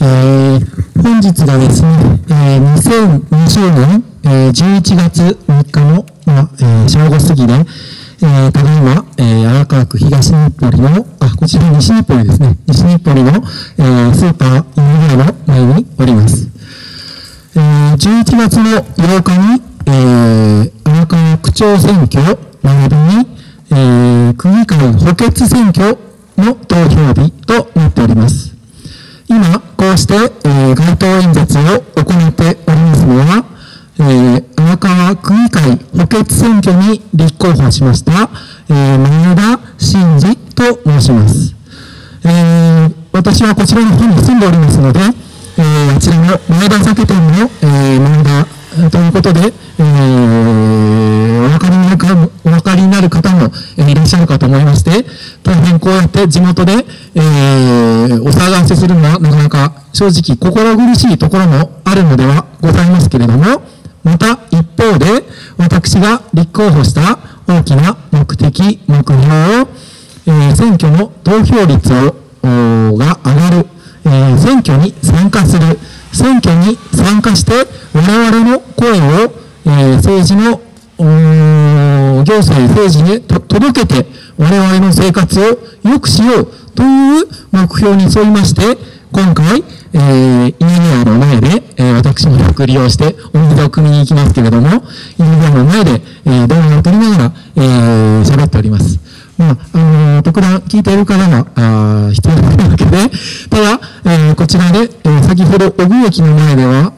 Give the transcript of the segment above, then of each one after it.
本日がですね、2020年、11月3日の、正午過ぎで、ただいま、荒川区東日暮里の、こちら西日暮里ですね、西日暮里の、スーパーイングの前におります。11月の8日に、荒川区長選挙並びに、区議会補欠選挙の投票日となっております。今、こうして、街頭演説を行っておりますのは、荒川区議会補欠選挙に立候補しました、前田真司と申します。私はこちらの方に住んでおりますので、あちらの前田酒店の、前田ということで、お分かりになる方もいらっしゃるかと思いまして、大変こうやって地元で、お騒がせするのはなかなか正直心苦しいところもあるのではございますけれども、また一方で私が立候補した大きな目的、目標を、選挙の投票率が上がる、選挙に参加する、選挙に参加して我々の声を、政治の行政、政治に届けて我々の生活を良くしようという目標に沿いまして、今回、稲庭の前で、私もよく利用してお水を汲みに行きますけれども、稲庭の前で、動画を撮りながら、喋っております。特段聞いている方が必要なわけで、ただ、こちらで、先ほど奥駅の前では、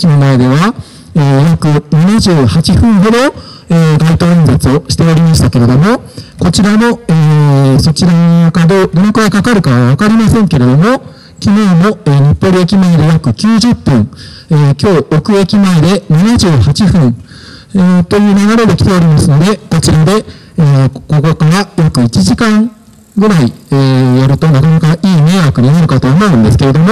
約78分ほど、街頭演説をしておりましたけれども、こちらの、そちらかどのくらいかかるかはわかりませんけれども、昨日も、日暮里駅前で約90分、今日奥駅前で78分、という流れで来ておりますので、こちらで、ここから約1時間ぐらい、やるとなかなかいい迷惑になるかと思うんですけれども、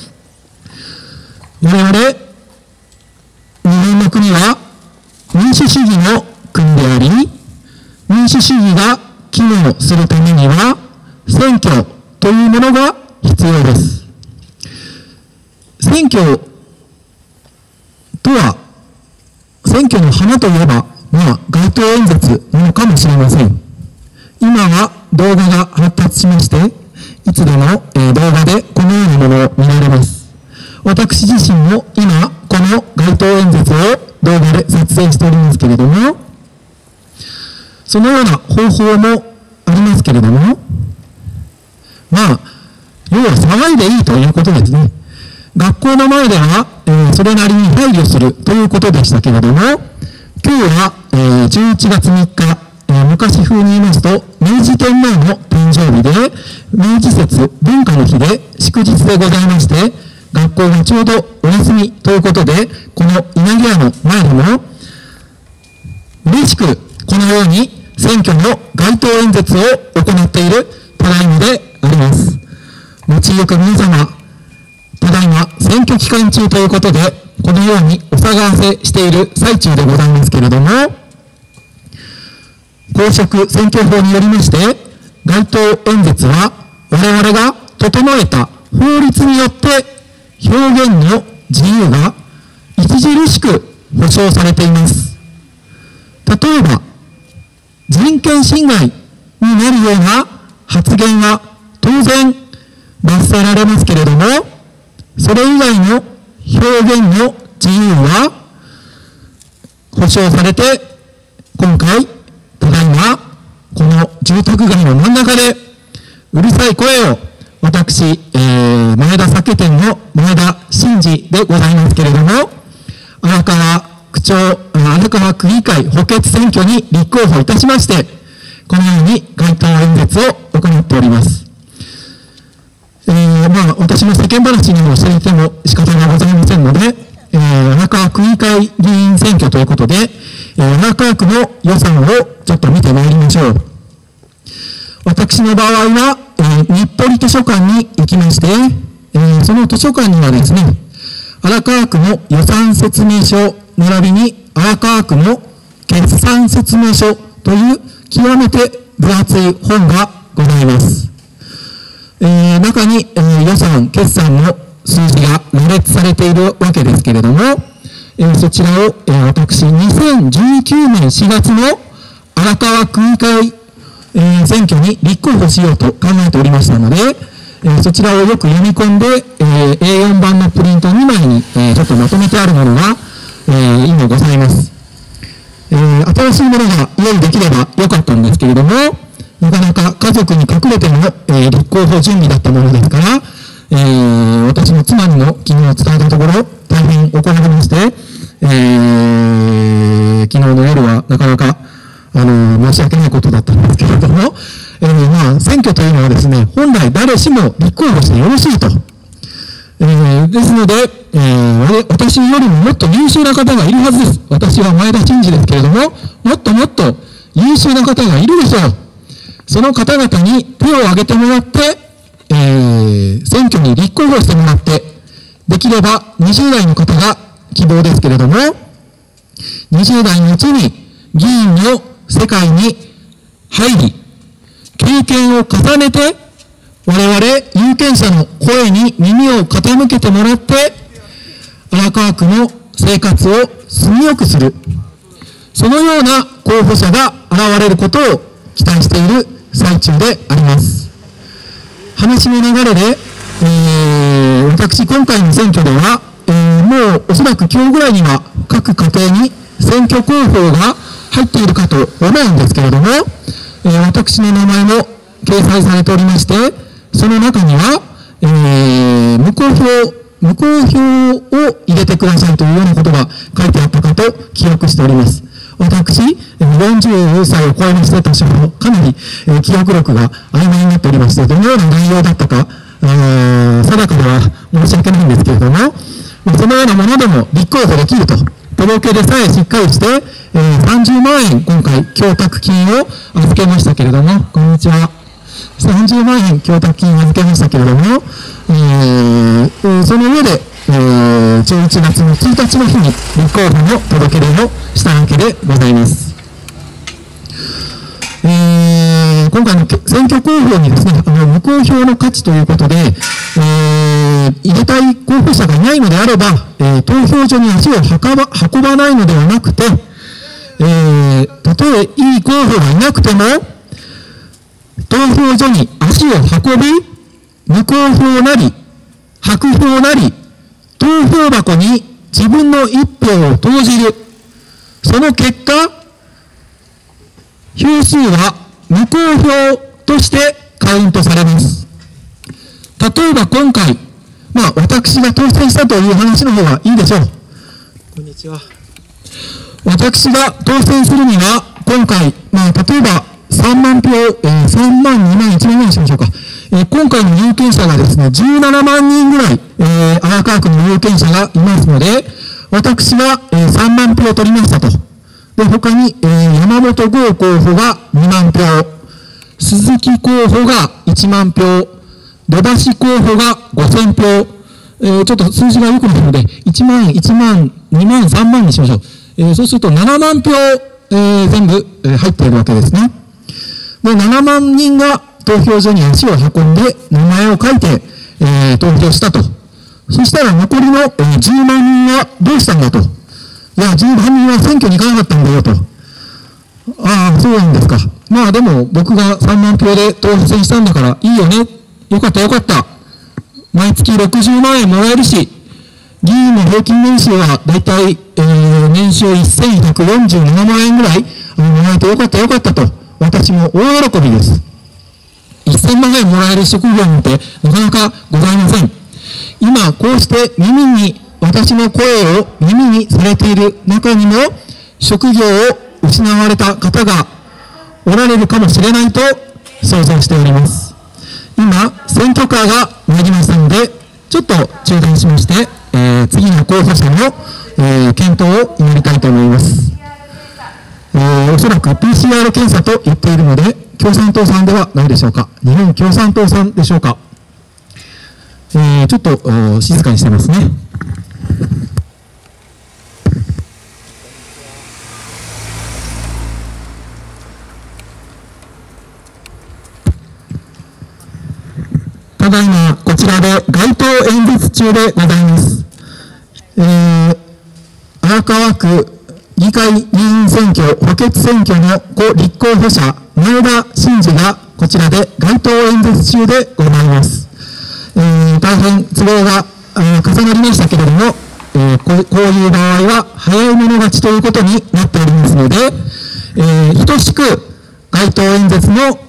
我々、日本の国は民主主義の国であり、民主主義が機能するためには、選挙というものが必要です。選挙とは、選挙の花といえば、街頭演説なのかもしれません。今は動画が発達しまして、いつでも、動画でこのようなものを見られます。私自身も今、この街頭演説を動画で撮影しておりますけれども、そのような方法もありますけれども、要は騒いでいいということですね。学校の前では、それなりに配慮するということでしたけれども、今日は、11月3日、昔風に言いますと、明治天皇の誕生日で、明治節文化の日で祝日でございまして、学校がちょうどお休みということで、この稲毛屋の前でも、嬉しくこのように選挙の街頭演説を行っているただいまであります。持ちゆく皆様、ただいま選挙期間中ということで、このようにお騒がせしている最中でございますけれども、公職選挙法によりまして、街頭演説は我々が整えた法律によって表現の自由が著しく保障されています。例えば、人権侵害になるような発言は当然罰せられますけれども、それ以外の表現の自由は保障されて、今回、ただいま、この住宅街の真ん中で、うるさい声を、私、前田酒店の前田真司でございますけれども、荒川区議会補欠選挙に立候補いたしまして、このように街頭演説を行っております。私の世間話にもしていても仕方がございませんので、荒川区議会議員選挙ということで、荒川区の予算をちょっと見てまいりましょう。私の場合は、日暮里図書館に行きまして、その図書館にはですね、荒川区の予算説明書並びに荒川区の決算説明書という極めて分厚い本がございます。中に、予算、決算の数字が羅列されているわけですけれども、そちらを、私、2019年4月の荒川区議会、選挙に立候補しようと考えておりましたので、そちらをよく読み込んで、A4 版のプリント2枚に、ちょっとまとめてあるものが、今ございます。新しいものが用意できればよかったんですけれども、なかなか家族に隠れての、立候補準備だったものですから、私の妻にも昨日伝えたところ、大変怒られまして、昨日の夜はなかなか、申し訳ないことだったんですけれども、選挙というのはですね、本来誰しも立候補してよろしいと。ですので、私よりももっと優秀な方がいるはずです。私は前田真司ですけれども、もっともっと優秀な方がいるでしょう。その方々に手を挙げてもらって、選挙に立候補してもらって、できれば20代の方が希望ですけれども、20代のうちに議員の世界に入り、経験を重ねて、我々有権者の声に耳を傾けてもらって、荒川区の生活を住みよくする、そのような候補者が現れることを期待している最中であります。話の流れで、私今回の選挙では、もうおそらく今日ぐらいには各家庭に選挙公報が入っているかと思うんですけれども、私の名前も掲載されておりまして、その中には、無効票を入れてくださいというようなことが書いてあったかと記憶しております。私、40歳を超えまして多少かなり記憶力が曖昧になっておりまして、どのような内容だったか、定かでは申し訳ないんですけれども、そのようなものでも立候補できると。届けでさえしっかりして、30万円今回供託金を預けましたけれども、こんにちは。30万円供託金を預けましたけれども、その上で、11月の1日の日に立候補の届け出をしたわけでございます。今回の選挙公報にですね、無効票の価値ということで、入れたい候補者がいないのであれば、投票所に足を運ばないのではなくて、たとえいい候補がいなくても、投票所に足を運び、無効票なり、白票なり、投票箱に自分の一票を投じる。その結果、票数は無効票としてカウントされます。例えば今回、私が当選したという話の方がいいでしょう。こんにちは。私が当選するには、今回、例えば3万票、3万、2万、1万ぐらいにしましょうか。今回の有権者がですね、17万人ぐらい、荒川区の有権者がいますので、私は、3万票取りましたと。で、他に、山本剛候補が2万票、鈴木候補が1万票、土橋候補が5000票、ちょっと数字が良くないので、1万、1万、2万、3万にしましょう。そうすると7万票、全部、入っているわけですね。で、7万人が投票所に足を運んで、名前を書いて、投票したと。そしたら残りの、10万人はどうしたんだと。いや、10万人は選挙に行かなかったんだよと。ああ、そうなんですか。でも僕が3万票で当選したんだからいいよね。よかったよかった。毎月60万円もらえるし、議員の平均年収はだいたい、年収1147万円ぐらいもらえてよかったよかったと。私も大喜びです。1000万円もらえる職業なんてなかなかございません。今こうして私の声を耳にされている中にも職業を失われた方がおられるかもしれないと想像しております。今選挙カーが参りましたのでちょっと中断しまして、次の候補者の、検討を祈りたいと思います。おそらく PCR 検査と言っているので共産党さんではないでしょうか。日本共産党さんでしょうか。ちょっと静かにしてますね。ただいまこちらで街頭演説中でございます。荒川区議会議員選挙補欠選挙の立候補者、前田真司がこちらで街頭演説中でございます。大変都合が重なりましたけれども、こういう場合は早い者勝ちということになっておりますので、等しく街頭演説の行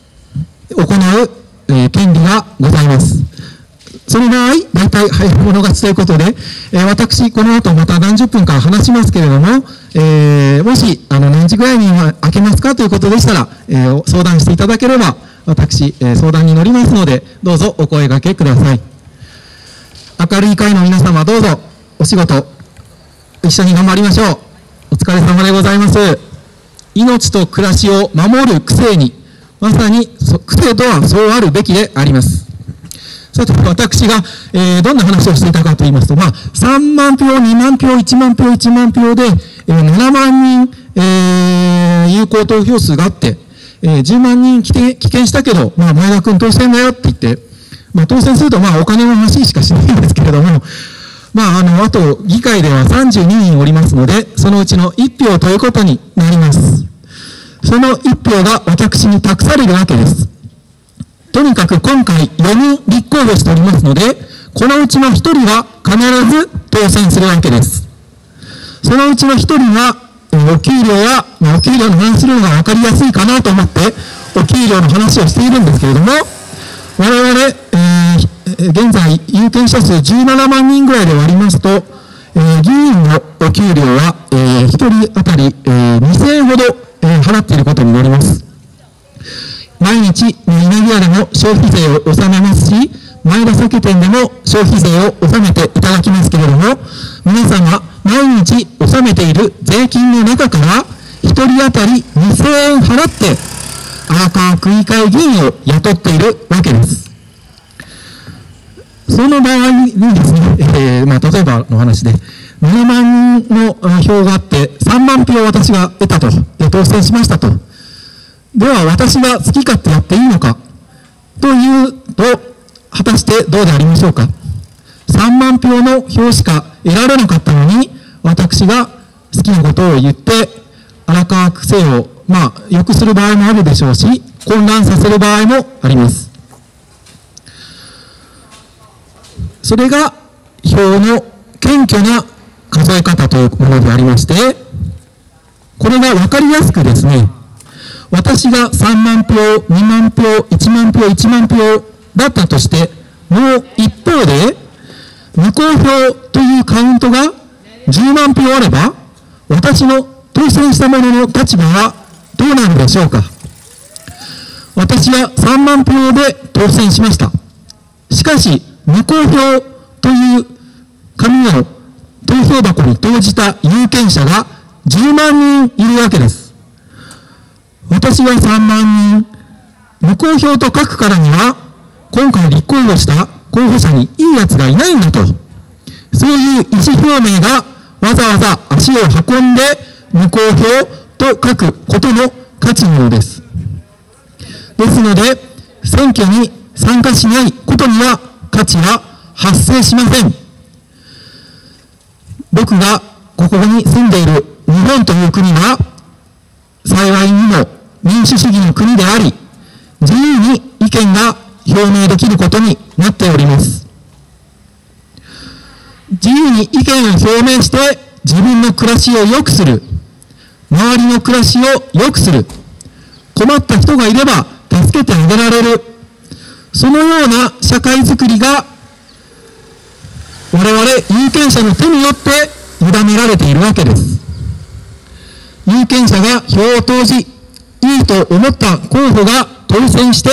う、権利がございます。その場合、大体早い者勝ちということで、私、この後また何十分か話しますけれども、もし、何時ぐらいに開けますかということでしたら、相談していただければ、私、相談に乗りますので、どうぞお声掛けください。明るい会の皆様、どうぞ、お仕事、一緒に頑張りましょう。お疲れ様でございます。命と暮らしを守る区に、まさに区政とはそうあるべきであります。さて、私が、どんな話をしていたかと言いますと、3万票、2万票、1万票、1万票で、7万人、有効投票数があって、10万人棄権したけど、前田君当選だよって言って、当選すると、お金の話しかしないんですけれども、あと、議会では32人おりますので、そのうちの1票ということになります。その1票が私に託されるわけです。とにかく今回4人立候補しておりますので、このうちの1人は必ず当選するわけです。そのうちの1人は、お給料の話するのが分かりやすいかなと思って、お給料の話をしているんですけれども、我々、現在、有権者数17万人ぐらいで割りますと、議員のお給料は、1人当たり、2000円ほど、払っていることになります。毎日、稲毛屋でも消費税を納めますし、前田酒店でも消費税を納めていただきますけれども、皆様、毎日納めている税金の中から、1人当たり2000円払って、荒川区議会議員を雇っているわけです。その場合にですね、例えばの話で、7万人の票があって、3万票私が得たと、当選しましたと。では、私が好き勝手やっていいのかというと、果たしてどうでありましょうか。3万票の票しか得られなかったのに、私が好きなことを言って、荒川区政を、良くする場合もあるでしょうし、混乱させる場合もあります。それが、票の謙虚な数え方というものでありまして、これが分かりやすくですね、私が3万票、2万票、1万票、1万票だったとして、もう一方で、無効票というカウントが10万票あれば、私の当選した者の立場はどうなるでしょうか。私は3万票で当選しました。しかし、無効票という紙を投票箱に投じた有権者が10万人いるわけです。私は3万人、無効票と書くからには、今回立候補した候補者にいいやつがいないんだと、そういう意思表明がわざわざ足を運んで無効票と書くことの価値なのです。ですので、選挙に参加しないことには価値は発生しません。僕がここに住んでいる日本という国は、幸いにも民主主義の国であり、自由に意見が表明できることになっております。自由に意見を表明して自分の暮らしを良くする、周りの暮らしを良くする、困った人がいれば助けてあげられる、そのような社会づくりが我々有権者の手によって委ねられているわけです。有権者が票を投じ、いいと思った候補が当選して、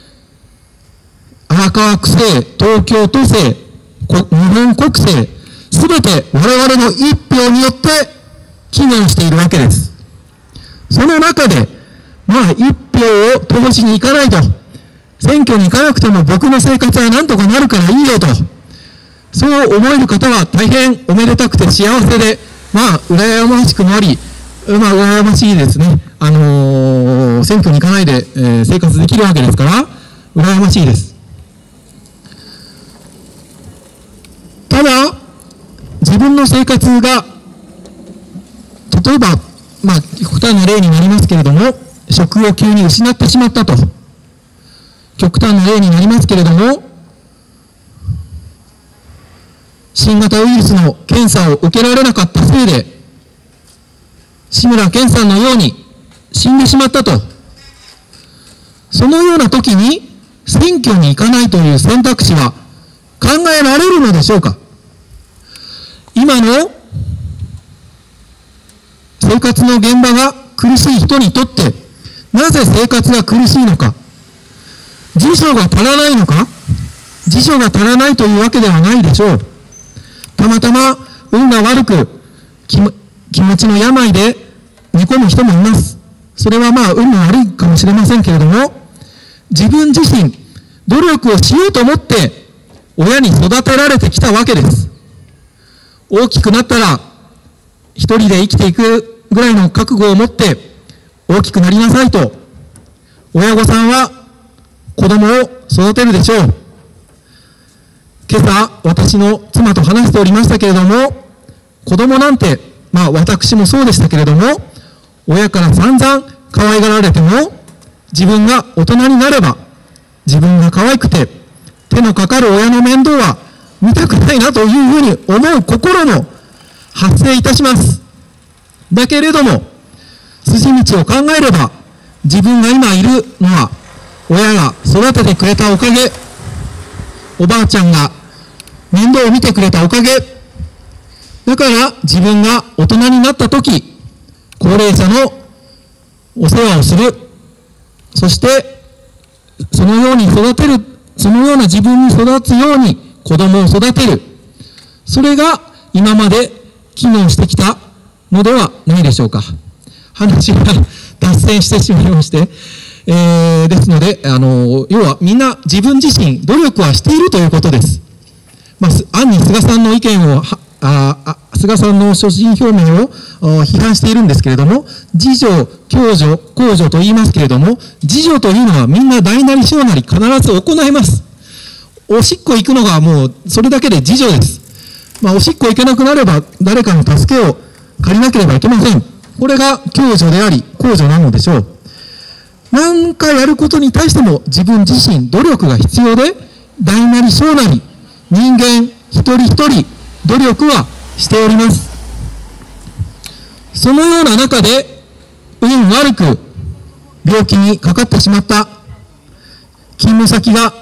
荒川区政、東京都政、日本国政、すべて我々の一票によって機能しているわけです。その中で、一票を投じに行かないと、選挙に行かなくても僕の生活は何とかなるからいいよと、そう思える方は大変おめでたくて幸せで、羨ましくもあり、羨ましいですね。選挙に行かないで、生活できるわけですから、羨ましいです。 自分の生活が、例えば、極端な例になりますけれども、職を急に失ってしまったと。極端な例になりますけれども、新型ウイルスの検査を受けられなかったせいで、志村けんさんのように死んでしまったと。そのような時に選挙に行かないという選択肢は考えられるのでしょうか。今の生活の現場が苦しい人にとって、なぜ生活が苦しいのか。辞書が足らないのか。辞書が足らないというわけではないでしょう。たまたま運が悪く気持ちの病で寝込む人もいます。それは運が悪いかもしれませんけれども、自分自身努力をしようと思って親に育てられてきたわけです。大きくなったら一人で生きていくぐらいの覚悟を持って大きくなりなさいと、親御さんは子供を育てるでしょう。今朝私の妻と話しておりましたけれども、子供なんて、私もそうでしたけれども、親から散々可愛がられても、自分が大人になれば、自分が可愛くて手のかかる親の面倒は見たくないなというふうに思う心も発生いたします。だけれども、筋道を考えれば、自分が今いるのは親が育ててくれたおかげ、おばあちゃんが面倒を見てくれたおかげ、だから自分が大人になったとき、高齢者のお世話をする、そしてそのように育てる、そのような自分に育つように子供を育てる、それが今まで機能してきたのではないでしょうか。話が脱線してしまいまして、ですので、要はみんな自分自身努力はしているということです。暗に菅さんの意見を、菅さんの所信表明を批判しているんですけれども、自助、共助、公助と言いますけれども、自助というのはみんな大なり小なり必ず行います。おしっこ行くのがもうそれだけで自助です。おしっこ行けなくなれば誰かの助けを借りなければいけません。これが共助であり、公助なのでしょう。何かやることに対しても自分自身努力が必要で、大なり小なり、人間一人一人努力はしております。そのような中で、運悪く病気にかかってしまった、勤務先が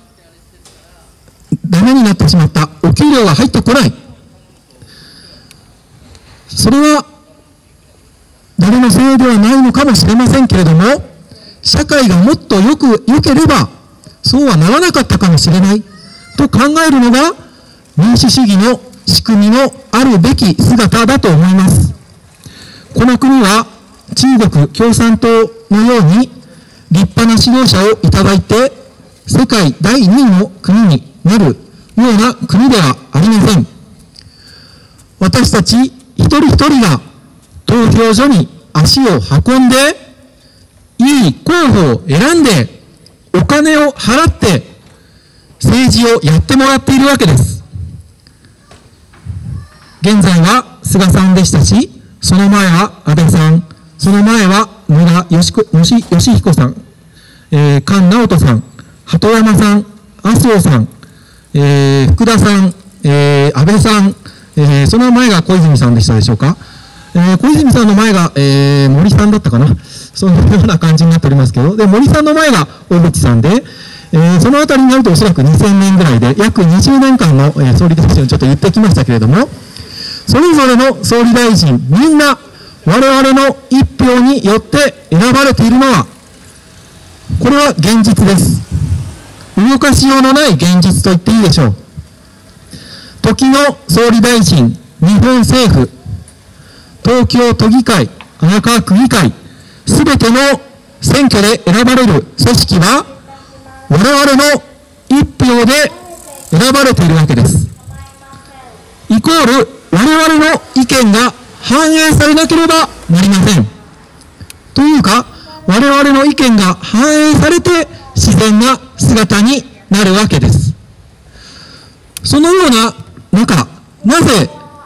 ダメになってしまった、お給料が入ってこない、それは誰のせいではないのかもしれませんけれども、社会がもっと良ければそうはならなかったかもしれないと考えるのが民主主義の仕組みのあるべき姿だと思います。この国は中国共産党のように立派な指導者をいただいて世界第2位の国になるような国ではありません。私たち一人一人が投票所に足を運んで、いい候補を選んで、お金を払って政治をやってもらっているわけです。現在は菅さんでしたし、その前は安倍さん、その前は野田佳彦さん、菅直人さん、鳩山さん、麻生さん、福田さん、安倍さん、その前が小泉さんでしたでしょうか。小泉さんの前が、森さんだったかな。そのような感じになっておりますけど、で、森さんの前が小渕さんで、そのあたりになるとおそらく2000年ぐらいで、約20年間の、総理大臣をちょっと言ってきましたけれども、それぞれの総理大臣、みんな我々の一票によって選ばれているのは、これは現実です。動かしようのない現実と言っていいでしょう。時の総理大臣、日本政府、東京都議会、荒川区議会、すべての選挙で選ばれる組織は、我々の一票で選ばれているわけです。イコール、我々の意見が反映されなければなりません。というか、我々の意見が反映されて自然な姿になるわけです。そのような中、なぜ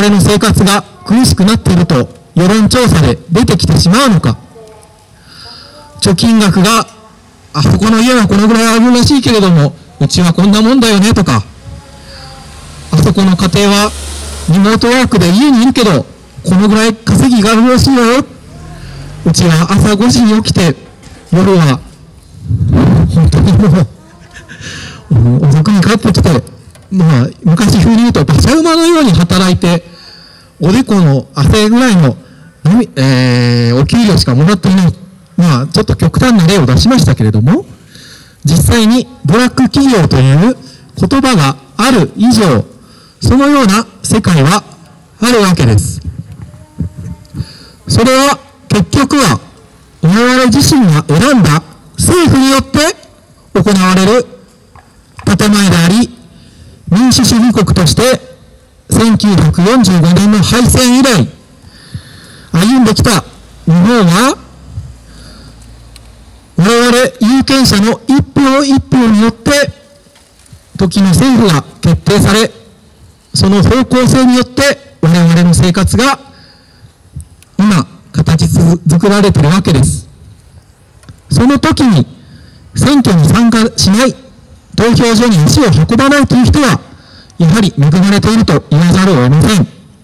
々の生活が苦しくなっていると世論調査で出てきてしまうのか。貯金額があそこの家はこのぐらいあるらしいけれどもうちはこんなもんだよねとか、あそこの家庭はリモートワークで家にいるけどこのぐらい稼ぎがあるらしいよ。うちは朝5時に起きて夜は本当にもう遅くに帰ってきて、まあ昔風に言うと馬車馬のように働いておでこの汗ぐらいの、お給料しかもらっていない。まあちょっと極端な例を出しましたけれども、実際にブラック企業という言葉がある以上、そのような世界はあるわけです。それは結局は我々自身が選んだ政府によって行われる建前であり、民主主義国として1945年の敗戦以来歩んできた日本は、我々有権者の一票一票によって時の政府が決定され、その方向性によって我々の生活が今形作られているわけです。その時に選挙に参加しない、投票所に足を運ばないという人はやはり恵まれていると言わざるを得ません。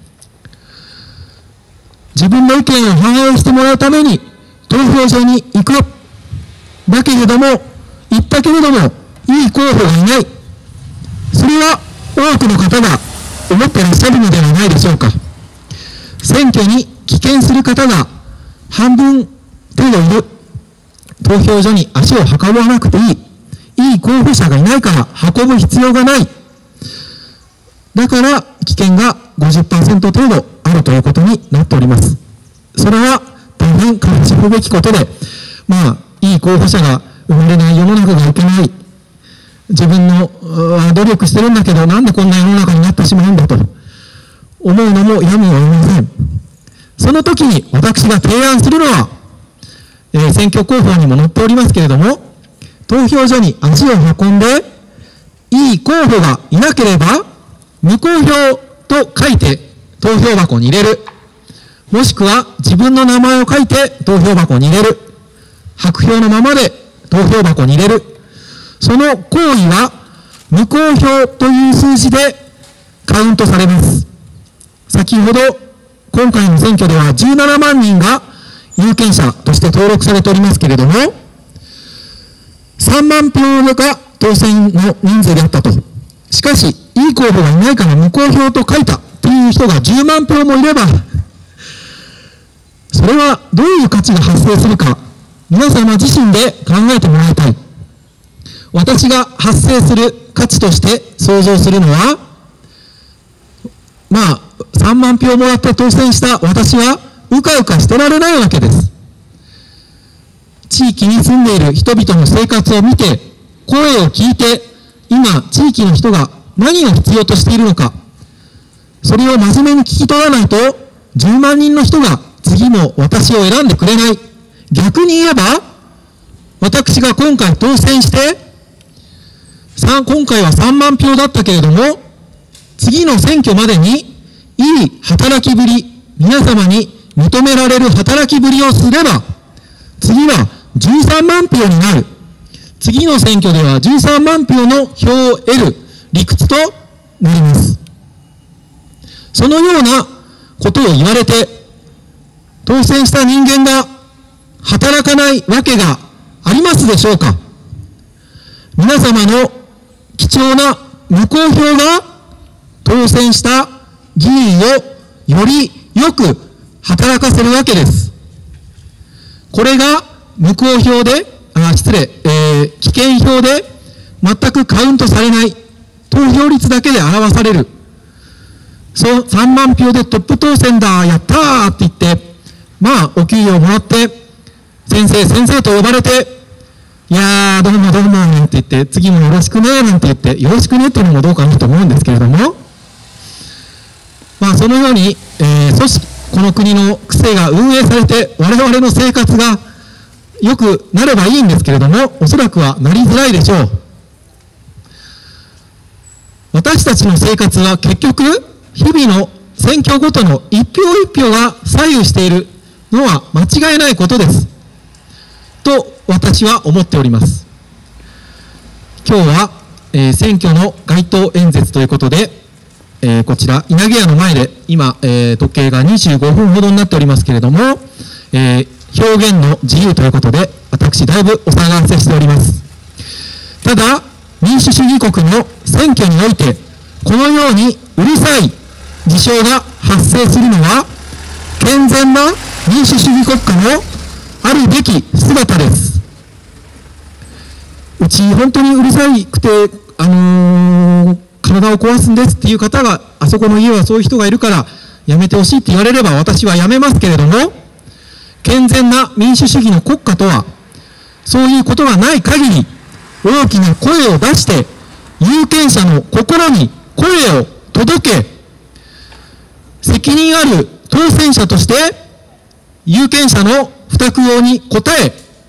自分の意見を反映してもらうために投票所に行く。だけれども、行ったけれどもいい候補がいない。それは多くの方が思っていらっしゃるのではないでしょうか。選挙に棄権する方が半分程度いる。投票所に足を運ばなくていい。いい候補者がいないから運ぶ必要がない。だから棄権が 50% 程度あるということになっております。それは大変悲しむべきことで、まあいい候補者が生まれない世の中がいけない。自分の努力してるんだけどなんでこんな世の中になってしまうんだと思うのもやむを得ません。その時に私が提案するのは、選挙広報にも載っておりますけれども、投票所に足を運んでいい候補がいなければ無効票と書いて投票箱に入れる。もしくは自分の名前を書いて投票箱に入れる。白票のままで投票箱に入れる。その行為は無効票という数字でカウントされます。先ほど今回の選挙では17万人が有権者として登録されておりますけれども、3万票が当選の人数であったと。しかしいい候補がいないから無効票と書いたという人が10万票もいれば、それはどういう価値が発生するか、皆様自身で考えてもらいたい。私が発生する価値として想像するのは、まあ3万票もらって当選した私はうかうかしてられないわけです。地域に住んでいる人々の生活を見て、声を聞いて、今地域の人が何を必要としているのか、それを真面目に聞き取らないと10万人の人が次も私を選んでくれない。逆に言えば、私が今回当選して、今回は3万票だったけれども、次の選挙までにいい働きぶり、皆様に認められる働きぶりをすれば、次は13万票になる。次の選挙では13万票の票を得る理屈となります。そのようなことを言われて、当選した人間が働かないわけがありますでしょうか。皆様の貴重な無効票が当選した議員をよりよく働かせるわけです。これが無効票で、棄権票で全くカウントされない、投票率だけで表される。そう、3万票でトップ当選だ、やったーって言って、まあお給料もらって、先生と呼ばれて、いやーどうもなんて言って、次もよろしくねなんて言って、よろしくねっていうのもどうかなと思うんですけれども、まあそのように、組織、この国の癖が運営されて、我々の生活が良くなればいいんですけれども、おそらくはなりづらいでしょう。私たちの生活は結局、日々の選挙ごとの一票一票が左右しているのは間違いないことです。と私は思っております。今日は、選挙の街頭演説ということで、こちら稲毛屋の前で今、時計が25分ほどになっておりますけれども、表現の自由ということで私だいぶお騒がせしております。ただ民主主義国の選挙においてこのようにうるさい事象が発生するのは健全な民主主義国家のあるべき姿です。うち本当にうるさくて、体を壊すんですっていう方が、あそこの家はそういう人がいるからやめてほしいって言われれば私はやめますけれども、健全な民主主義の国家とはそういうことがない限り大きな声を出して有権者の心に声を届け、責任ある当選者として有権者の負託要に応え、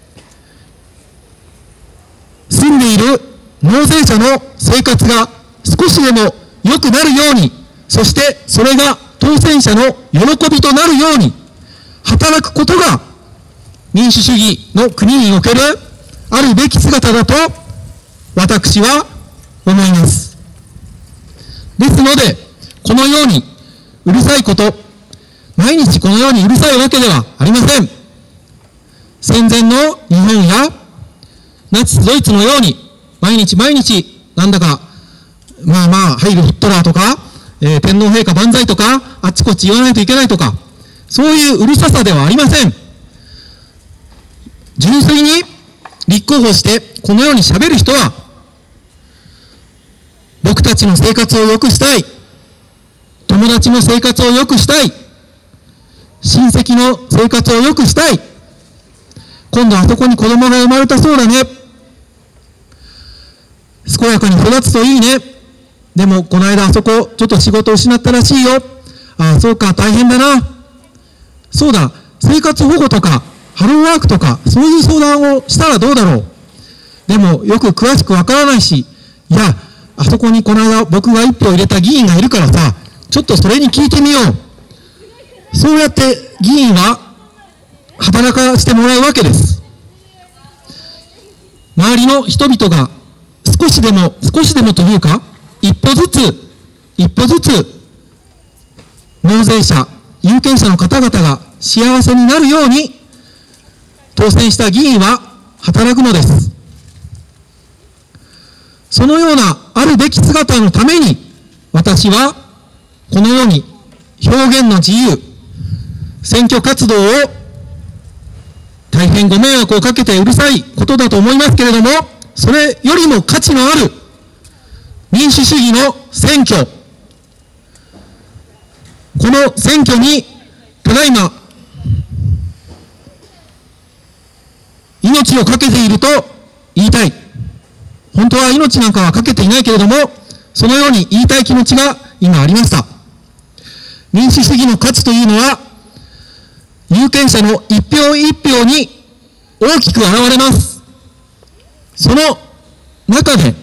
住んでいる納税者の生活が少しでも良くなるように、そしてそれが当選者の喜びとなるように働くことが民主主義の国におけるあるべき姿だと私は思います。ですので、このようにうるさいこと、毎日このようにうるさいわけではありません。戦前の日本やナチスドイツのように毎日毎日なんだかハイル・ヒットラーとか、天皇陛下万歳とかあっちこっち言わないといけないとか、そういううるささではありません。純粋に立候補してこのように喋る人は、僕たちの生活を良くしたい、友達の生活を良くしたい、親戚の生活を良くしたい、今度あそこに子供が生まれたそうだね、健やかに育つといいね、でもこの間あそこちょっと仕事を失ったらしいよ、ああそうか大変だな、そうだ生活保護とかハローワークとかそういう相談をしたらどうだろう、でもよく詳しくわからないし、いやあそこにこの間僕が一票入れた議員がいるからさ、ちょっとそれに聞いてみよう、そうやって議員は働かせてもらうわけです。周りの人々が少しでもというか一歩ずつ納税者有権者の方々が幸せになるように当選した議員は働くのです。そのようなあるべき姿のために私はこのように表現の自由、選挙活動を大変ご迷惑をかけてうるさいことだと思いますけれども、それよりも価値のある民主主義の選挙、この選挙にただいま命を懸けていると言いたい。本当は命なんかは懸けていないけれども、そのように言いたい気持ちが今ありました。民主主義の価値というのは有権者の一票一票に大きく現れます。その中で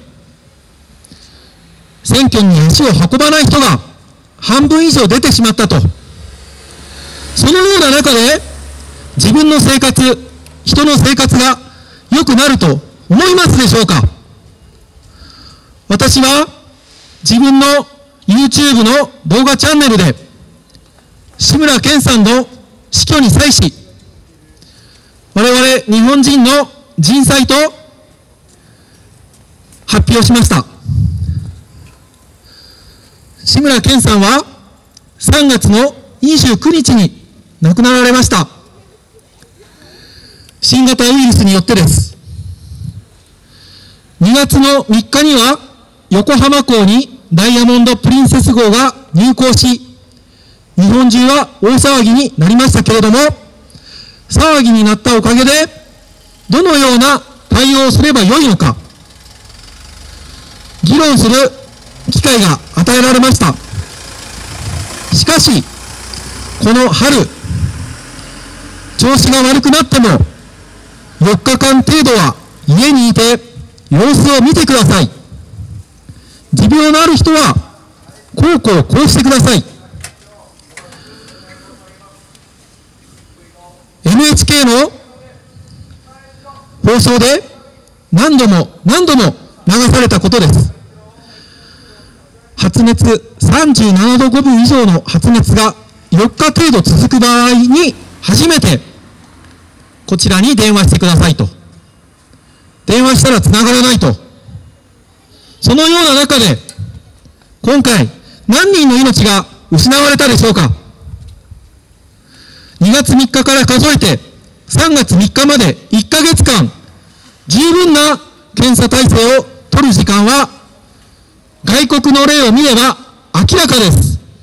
選挙に足を運ばない人が半分以上出てしまったと。そのような中で自分の生活、人の生活が良くなると思いますでしょうか。私は自分の YouTube の動画チャンネルで志村けんさんの死去に際し、我々日本人の人災と発表しました。志村けんさんは3月の29日に亡くなられました。新型ウイルスによってです。2月の3日には横浜港にダイヤモンド・プリンセス号が入港し、日本中は大騒ぎになりましたけれども、騒ぎになったおかげでどのような対応をすればよいのか議論する機会が与えられました。しかしこの春、調子が悪くなっても4日間程度は家にいて様子を見てください。持病のある人はこうしてください。 での放送で何度も流されたことです。発熱37度5分以上の発熱が4日程度続く場合に初めてこちらに電話してくださいと。電話したら繋がらないと。そのような中で今回何人の命が失われたでしょうか。2月3日から数えて3月3日まで1ヶ月間十分な検査体制を取る時間は外国の例を見れば明らかです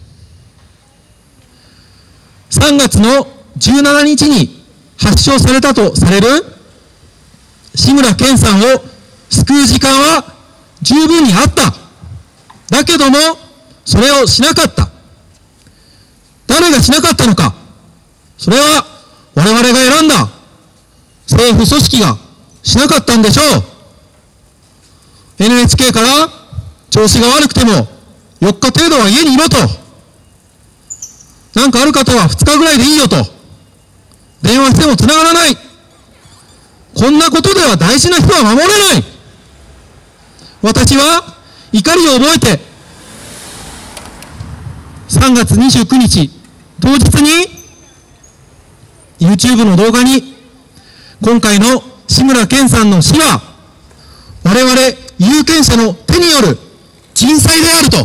。3月の17日に発症されたとされる志村けんさんを救う時間は十分にあった。だけどもそれをしなかった。誰がしなかったのか。それは我々が選んだ政府組織がしなかったんでしょう。NHK から調子が悪くても4日程度は家にいろと。なんかある方は2日ぐらいでいいよと。電話しても繋がらない。こんなことでは大事な人は守れない。私は怒りを覚えて3月29日当日に YouTube の動画に今回の志村けんさんの死は我々有権者の手による人災であると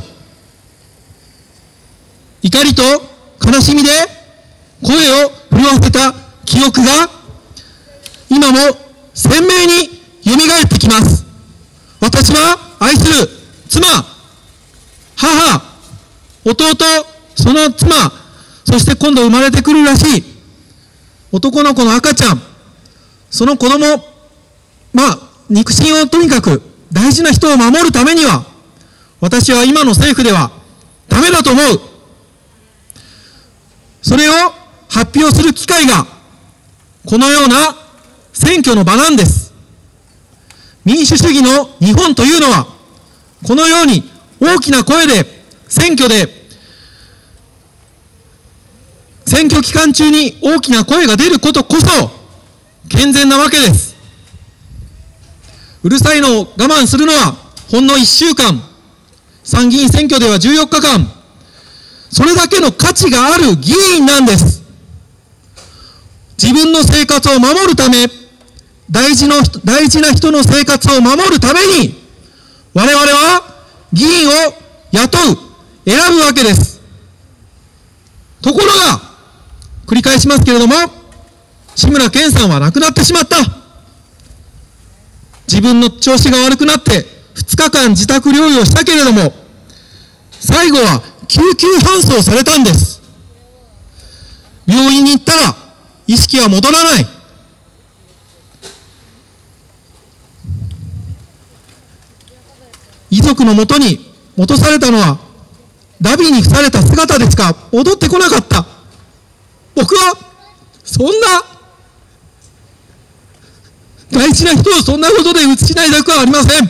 怒りと悲しみで声を震わせた記憶が今も鮮明によみがえってきます。私は愛する妻、母、弟、その妻、そして今度生まれてくるらしい男の子の赤ちゃん、その子供、肉親をとにかく大事な人を守るためには、私は今の政府ではダメだと思う。それを発表する機会が、このような選挙の場なんです。民主主義の日本というのは、このように大きな声で選挙期間中に大きな声が出ることこそ健全なわけです。うるさいのを我慢するのはほんの1週間、参議院選挙では14日間、それだけの価値がある議員なんです。自分の生活を守るため、大事な人の生活を守るために、我々は議員を雇う、選ぶわけです。ところが、繰り返しますけれども、志村けんさんは亡くなってしまった。自分の調子が悪くなって2日間自宅療養したけれども、最後は救急搬送されたんです。病院に行ったら意識は戻らない。遺族のもとに戻されたのは荼毘に付された姿でしか戻ってこなかった。僕はそんな大事な人をそんなことで失いたくはありません。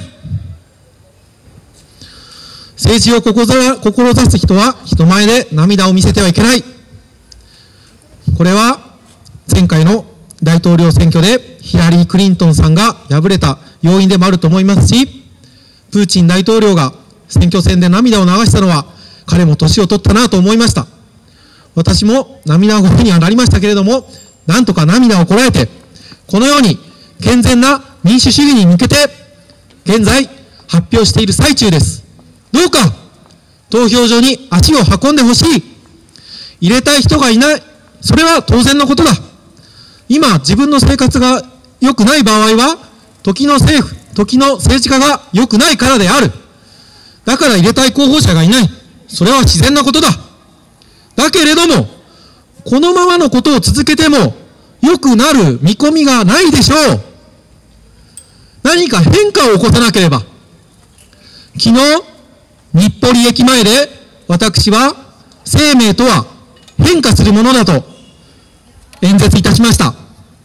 政治を志す人は人前で涙を見せてはいけない。これは前回の大統領選挙でヒラリー・クリントンさんが敗れた要因でもあると思いますし、プーチン大統領が選挙戦で涙を流したのは彼も年を取ったなと思いました。私も涙声にはなりましたけれども、なんとか涙をこらえて、このように健全な民主主義に向けて現在発表している最中です。どうか投票所に足を運んでほしい。入れたい人がいない。それは当然のことだ。今自分の生活が良くない場合は時の政治家が良くないからである。だから入れたい候補者がいない。それは自然なことだ。だけれども、このままのことを続けても良くなる見込みがないでしょう。何か変化を起こさなければ。昨日、日暮里駅前で私は生命とは変化するものだと演説いたしました。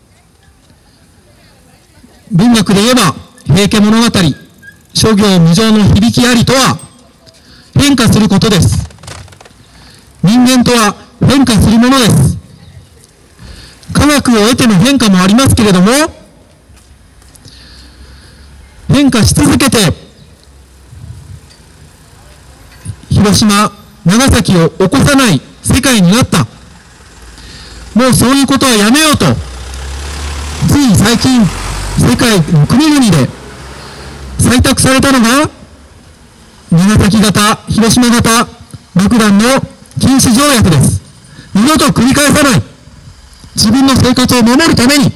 文学で言えば、平家物語、諸行無常の響きありとは変化することです。人間とは変化するものです。 科学を得ての変化もありますけれども、変化し続けて、広島、長崎を起こさない世界になった。もうそういうことはやめようと、つい最近、世界の国々で採択されたのが、長崎型、広島型爆弾の禁止条約です。二度と繰り返さない。自分の生活を守るために。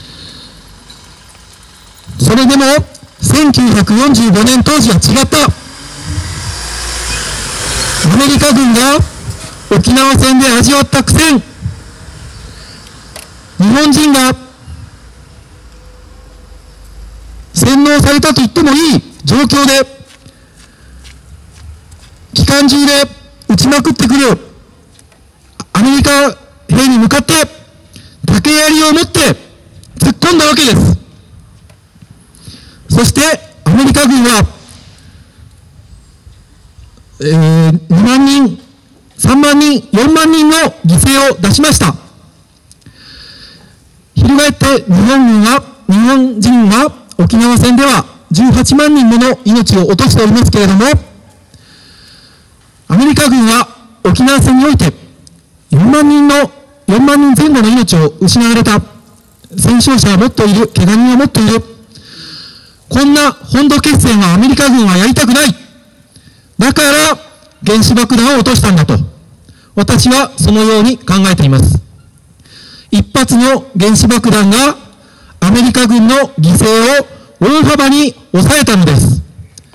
それでも、1945年当時は違った。アメリカ軍が沖縄戦で味わった苦戦。日本人が洗脳されたと言ってもいい状況で、機関銃で撃ちまくってくるアメリカ兵に向かって竹槍を持って突っ込んだわけです。そしてアメリカ軍は、2万人、3万人、4万人の犠牲を出しました。翻って日本人は沖縄戦では18万人もの命を落としておりますけれども、アメリカ軍は沖縄戦において4万人前後の命を失われた。戦傷者はもっといる、怪我人はもっといる。こんな本土決戦はアメリカ軍はやりたくない。だから原子爆弾を落としたんだと、私はそのように考えています。一発の原子爆弾がアメリカ軍の犠牲を大幅に抑えたのです。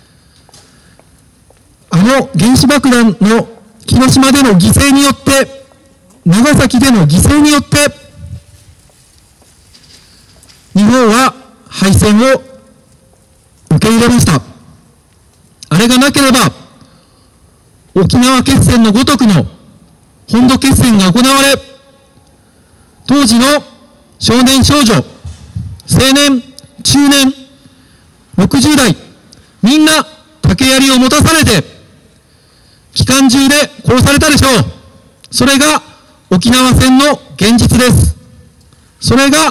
あの原子爆弾の広島での犠牲によって、長崎での犠牲によって、日本は敗戦を受け入れました。あれがなければ、沖縄決戦のごとくの本土決戦が行われ、当時の少年少女、青年、中年、60代、みんな竹槍を持たされて、機関銃で殺されたでしょう。それが沖縄戦の現実です。それが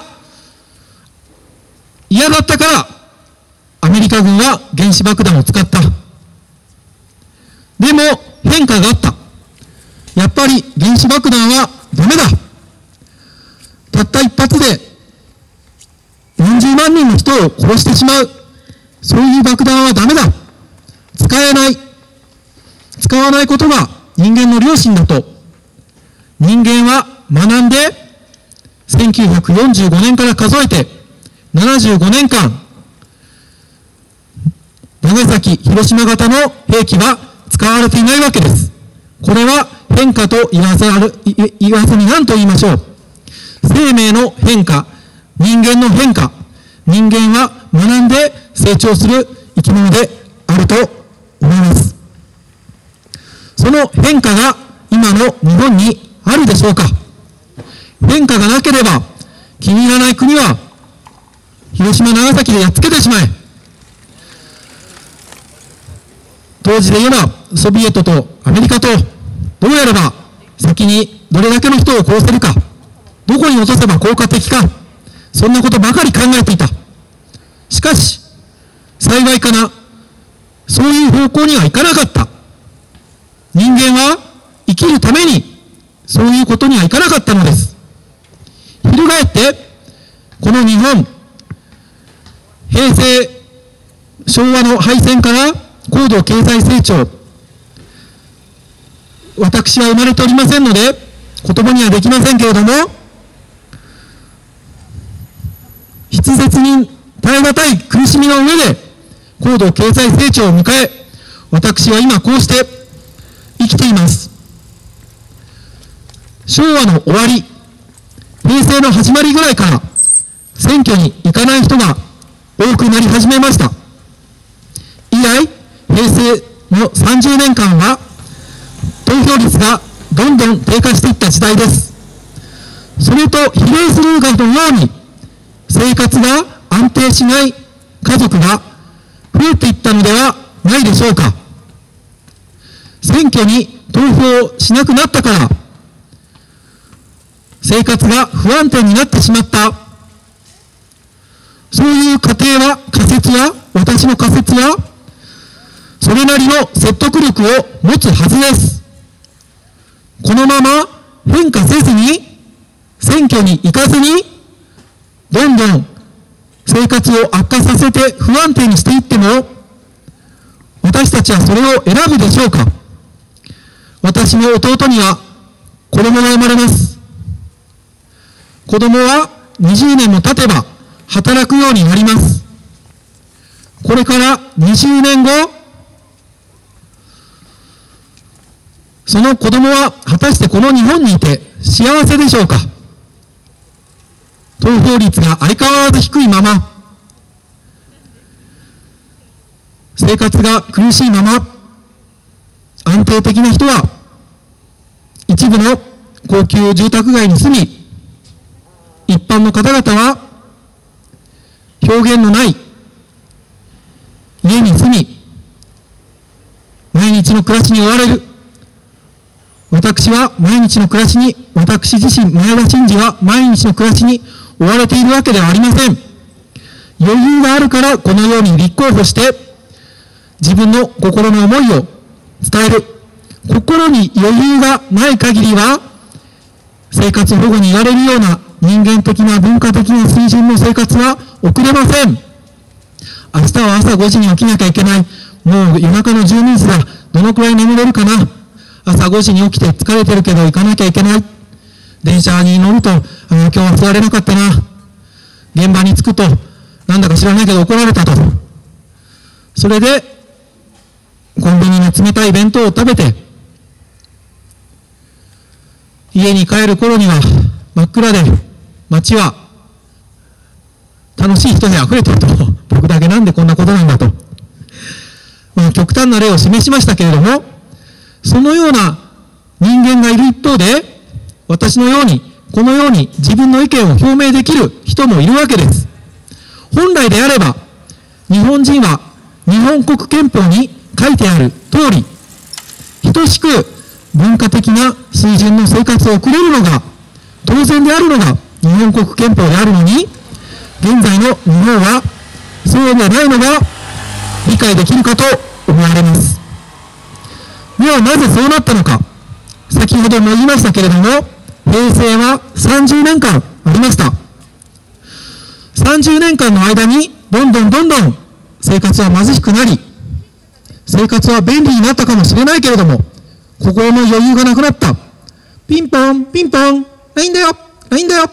嫌だったから、アメリカ軍は原子爆弾を使った。でも変化があった。やっぱり原子爆弾はダメだ。たった一発で40万人の人を殺してしまう。そういう爆弾はダメだ。使えない。使わないことが人間の良心だと。人間は学んで、1945年から数えて75年間、長崎、広島型の兵器は使われていないわけです。これは変化と言わずに何と言いましょう。生命の変化、人間の変化。人間は学んで成長する生き物であると思います。その変化が今の日本にあるでしょうか。変化がなければ気に入らない国は広島、長崎でやっつけてしまえ。当時で言えばソビエトとアメリカとどうやれば先にどれだけの人を殺せるか、どこに落とせば効果的か、そんなことばかり考えていた。しかし幸いかな、そういう方向にはいかなかった。人間は生きるためにそういうことにはいかなかったのです。翻ってこの日本、平成昭和の敗戦から高度経済成長、私は生まれておりませんので言葉にはできませんけれども、筆舌に耐え難い苦しみの上で高度経済成長を迎え、私は今こうして生きています。昭和の終わり、平成の始まりぐらいから選挙に行かない人が多くなり始めました。以来、平成の30年間は投票率がどんどん低下していった時代です。それと比例するかのように生活が安定しない家族が増えていったのではないでしょうか。選挙に投票しなくなったから、 生活が不安定になってしまった。そういう仮説は、私の仮説は、それなりの説得力を持つはずです。このまま変化せずに、選挙に行かずに、どんどん生活を悪化させて不安定にしていっても、私たちはそれを選ぶでしょうか。私の弟には子供が生まれます。子供は20年も経てば働くようになります。これから20年後、その子供は果たしてこの日本にいて幸せでしょうか。投票率が相変わらず低いまま、生活が苦しいまま、安定的な人は一部の高級住宅街に住み、一般の方々は表現のない家に住み、毎日の暮らしに追われる。私は毎日の暮らしに、私自身、前田真司は毎日の暮らしに追われているわけではありません。余裕があるからこのように立候補して、自分の心の思いを伝える。心に余裕がない限りは、生活保護に言われるような人間的な文化的な水準の生活は送れません。明日は朝5時に起きなきゃいけない。もう夜中の12時だ。どのくらい眠れるかな。朝5時に起きて疲れてるけど行かなきゃいけない。電車に乗ると、今日は座れなかったな。現場に着くと、なんだか知らないけど怒られたと。それで、コンビニの冷たい弁当を食べて、家に帰る頃には真っ暗で、街は楽しい人で溢れていると。僕だけなんでこんなことなんだと。極端な例を示しましたけれども、そのような人間がいる一方で、私のように、このように自分の意見を表明できる人もいるわけです。本来であれば、日本人は日本国憲法に書いてある通り、等しく文化的な水準の生活を送れるのが当然であるのが日本国憲法であるのに、現在の日本はそうではないのが理解できるかと思われます。ではなぜそうなったのか。先ほども言いましたけれども、平成は30年間ありました。30年間の間にどんどん生活は貧しくなり、生活は便利になったかもしれないけれども、心の余裕がなくなった。ピンポン、ピンポン、LINEだよ、LINEだよ。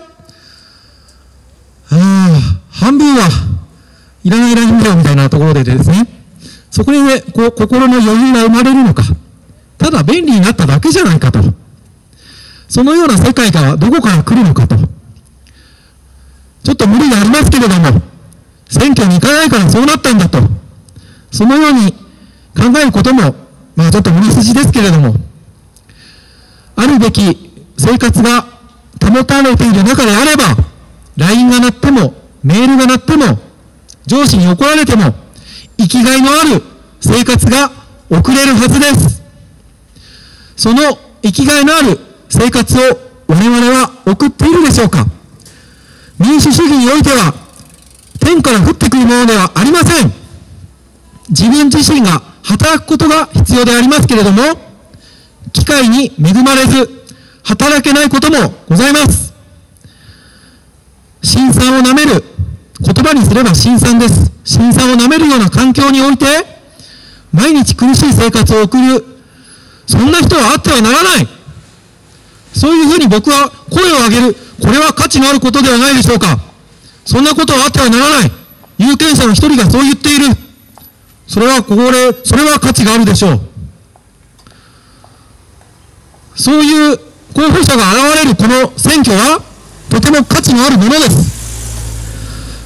半分はいらない LINEだよみたいなところでですね、そこにね、心の余裕が生まれるのか、ただ便利になっただけじゃないかと。そのような世界がどこから来るのかと。ちょっと無理がありますけれども、選挙に行かないからそうなったんだと。そのように考えることも、ちょっと無理筋ですけれども、あるべき生活が保たれている中であれば、LINE が鳴っても、メールが鳴っても、上司に怒られても、生きがいのある生活が送れるはずです。その生きがいのある生活を我々は送っているでしょうか。民主主義においては、天から降ってくるものではありません。自分自身が働くことが必要でありますけれども、機会に恵まれず、働けないこともございます。辛酸をなめる、言葉にすれば辛酸です。辛酸をなめるような環境において、毎日苦しい生活を送る、そんな人はあってはならない。そういうふうに僕は声を上げる。これは価値のあることではないでしょうか。そんなことはあってはならない。有権者の一人がそう言っている。それは価値があるでしょう。そういう候補者が現れるこの選挙は、とても価値のあるものです。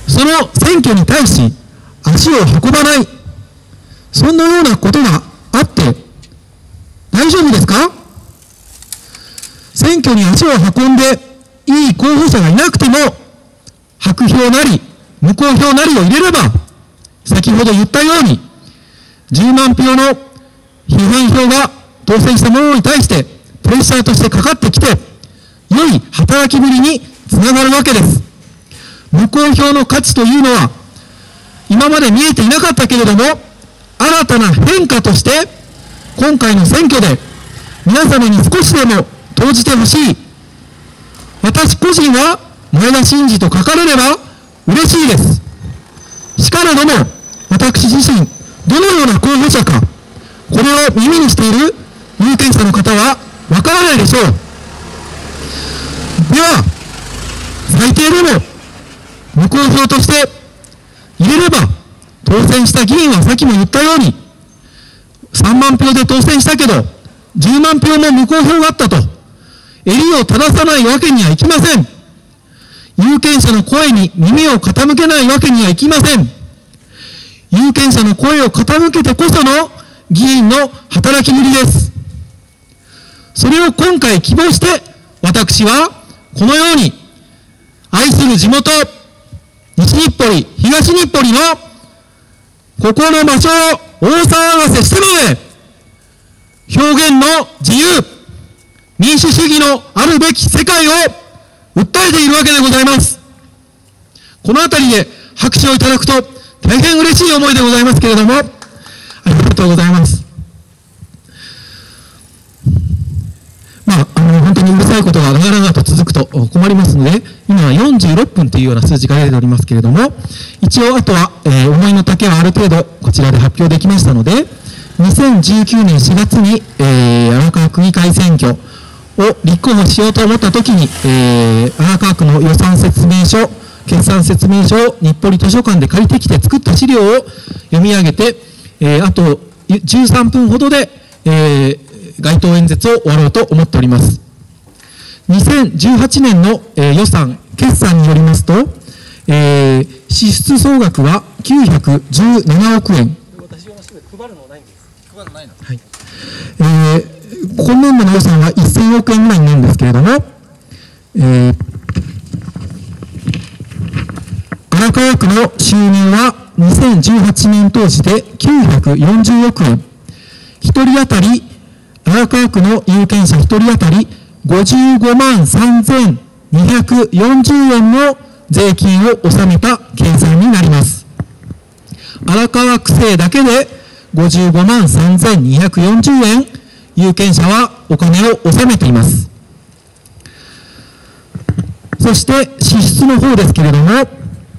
その選挙に対し、足を運ばない。そんなようなことがあって、大丈夫ですか？選挙に足を運んで、いい候補者がいなくても、白票なり、無効票なりを入れれば、先ほど言ったように、10万票の批判票が当選した者に対して、プレッシャーとしてかかってきて、 良い働きぶりにつながるわけです。無効票の価値というのは、今まで見えていなかったけれども、新たな変化として、今回の選挙で皆様に少しでも投じてほしい。私個人は前田真司と書かれれば嬉しいです。しからども、私自身、どのような候補者か、これを耳にしている有権者の方はわからないでしょう。では、最低でも無効票として入れれば、当選した議員はさっきも言ったように、3万票で当選したけど、10万票も無効票があったと、襟を正さないわけにはいきません。有権者の声に耳を傾けないわけにはいきません。有権者の声を傾けてこその議員の働きぶりです。それを今回希望して、私はこのように、愛する地元、西日暮里、東日暮里のここの場所を大騒がせしてまで、表現の自由、民主主義のあるべき世界を訴えているわけでございます。このあたりで拍手をいただくと大変嬉しい思いでございますけれども、ありがとうございます。本当にうるさいことが長々と続くと困りますので、今は46分というような数字が出ておりますけれども、一応あとは、思いの丈はある程度こちらで発表できましたので、2019年4月に、荒川区議会選挙を立候補しようと思ったときに、荒川区の予算説明書、決算説明書を日暮里図書館で借りてきて作った資料を読み上げて、あと13分ほどで、街頭演説を終わろうと思っております。2018年の、予算、決算によりますと、支出総額は917億円。私は配るのないんです。配るのないの。はい。今年度の予算は1000億円ぐらいになるんですけれども、荒川区の収入は2018年当時で940億円。1人当たり、荒川区の有権者1人当たり55万3240円の税金を納めた計算になります。荒川区政だけで55万3240円、有権者はお金を納めています。そして支出の方ですけれども、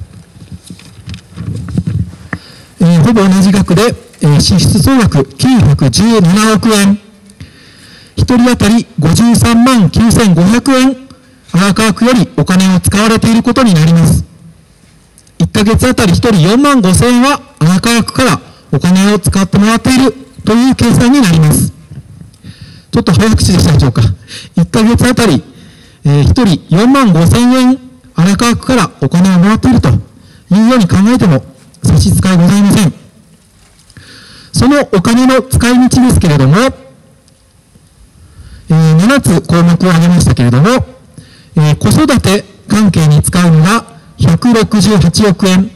ほぼ同じ額で、支出総額917億円。1人当たり53万9500円、荒川区よりお金を使われていることになります。1ヶ月当たり1人4万5000円は荒川区からお金を使ってもらっているという計算になります。ちょっと早口でしたでしょうか。1ヶ月当たり、1人4万5000円、荒川区からお金をもらっているというように考えても差し支えございません。そのお金の使い道ですけれども、7つ項目を挙げましたけれども、子育て関係に使うのが168億円。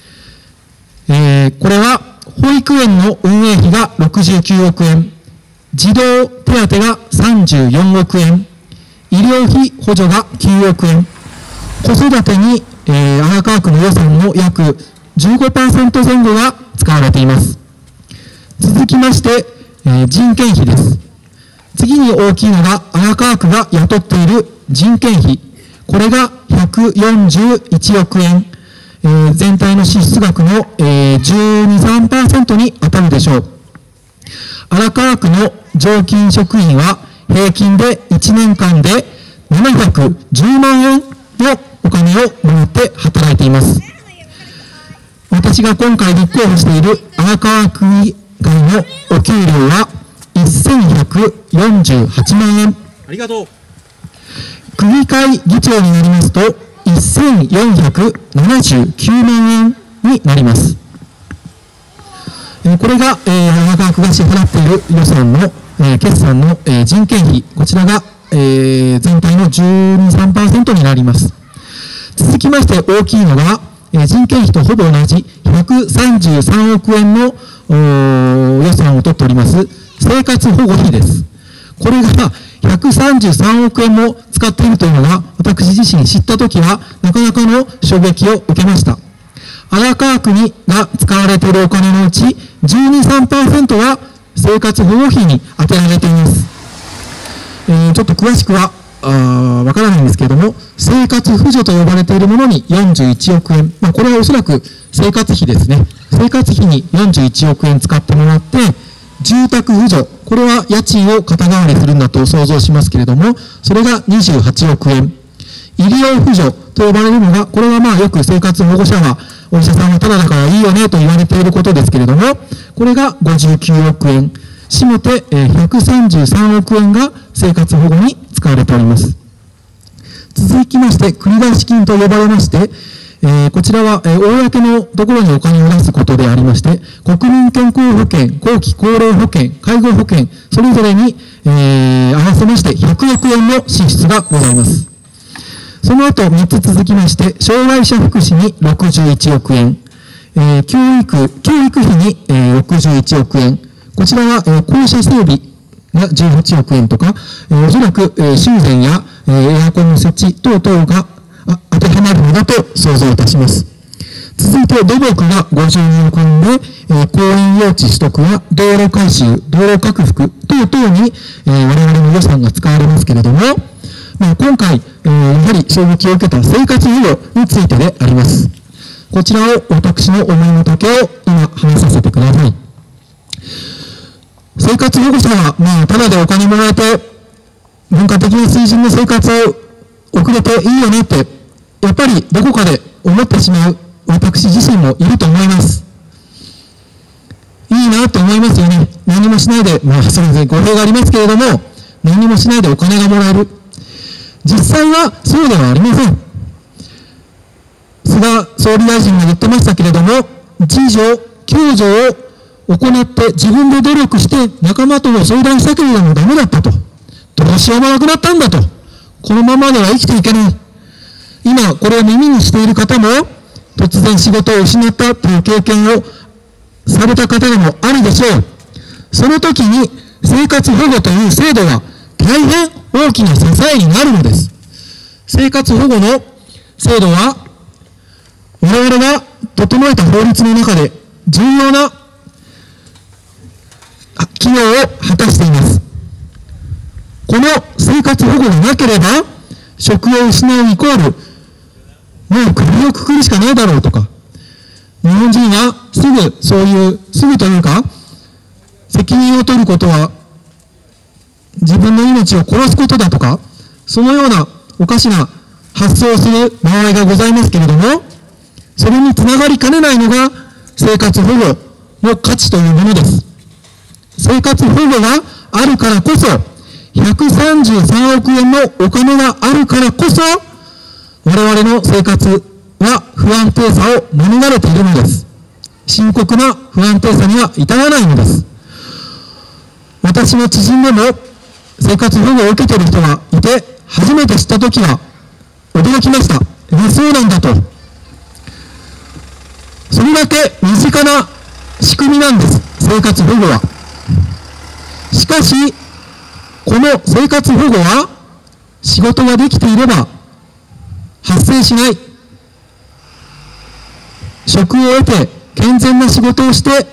これは保育園の運営費が69億円、児童手当が34億円、医療費補助が9億円、子育てに、荒川区の予算の約 15% 前後が使われています。続きまして、人件費です。次に大きいのが荒川区が雇っている人件費。これが141億円。全体の支出額の、12、3% に当たるでしょう。荒川区の常勤職員は平均で1年間で710万円のお金をもらって働いています。私が今回立候補している荒川区議会のお給料は1148万円。ありがとう。区議会議長になりますと1479万円になります。これが荒川区が支払っている予算の決算の人件費、こちらが全体の 12、3% になります。続きまして大きいのが人件費とほぼ同じ133億円の予算を取っております生活保護費です。これが1 133億円も使っているというのが、私自身知ったときは、なかなかの衝撃を受けました。荒川区が使われているお金のうち、12、3% は生活保護費に充てられています。ちょっと詳しくはわからないんですけれども、生活扶助と呼ばれているものに41億円。これはおそらく生活費ですね。生活費に41億円使ってもらって、住宅扶助、これは家賃を肩代わりするんだと想像しますけれども、それが28億円。医療扶助と呼ばれるのが、これはよく生活保護者は、お医者さんはタダだからいいよねと言われていることですけれども、これが59億円。しもて133億円が生活保護に使われております。続きまして、繰出金と呼ばれまして、こちらは、公のところにお金を出すことでありまして、国民健康保険、後期高齢保険、介護保険、それぞれに、合わせまして100億円の支出がございます。その後3つ続きまして、障害者福祉に61億円、教育費に、61億円、こちらは、校舎整備が18億円とか、おそらく、修繕や、エアコンの設置等々が当てはまるのだと想像いたします。続いて土木が52億円で、公園用地取得や道路改修、道路拡幅等々に、我々の予算が使われますけれども、今回、やはり衝撃を受けた生活保護についてであります。こちらを私の思いの丈を今話させてください。生活保護者は、ただでお金もらえて、文化的な水準の生活を送れていいよねって、やっぱりどこかで思ってしまう私自身もいると思います。いいなと思いますよね。何もしないで、すみません、語弊がありますけれども、何もしないでお金がもらえる。実際はそうではありません。菅総理大臣が言ってましたけれども、自助、共助を行って自分で努力して仲間とも相談したけれどもダメだったと。どうしようもなくなったんだと。このままでは生きていけない。今これを耳にしている方も突然仕事を失ったという経験をされた方でもあるでしょう。その時に生活保護という制度が大変大きな支えになるのです。生活保護の制度は我々が整えた法律の中で重要な機能を果たしています。この生活保護がなければ職を失うイコールもう首をくくるしかないだろうとか、日本人はすぐというか責任を取ることは自分の命を殺すことだとか、そのようなおかしな発想をする場合がございますけれども、それにつながりかねないのが生活保護の価値というものです。生活保護があるからこそ、133億円のお金があるからこそ、我々の生活は不安定さを免れているのです。深刻な不安定さには至らないのです。私の知人でも生活保護を受けている人がいて、初めて知ったときは驚きました。そうなんだと。それだけ身近な仕組みなんです、生活保護は。しかし、この生活保護は仕事ができていれば発生しない。職を得て健全な仕事をして